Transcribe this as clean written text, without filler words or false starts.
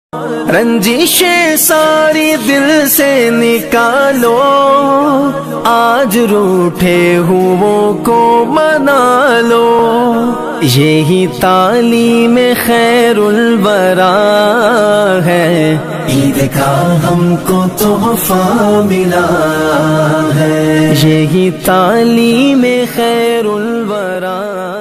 रंजिशें सारी दिल से निकालो, आज रूठे हुओं को मना लो। यही तालीम खैरुल वरा है, ईद का हमको तोहफा मिला है। यही तालीम खैरुल वरा।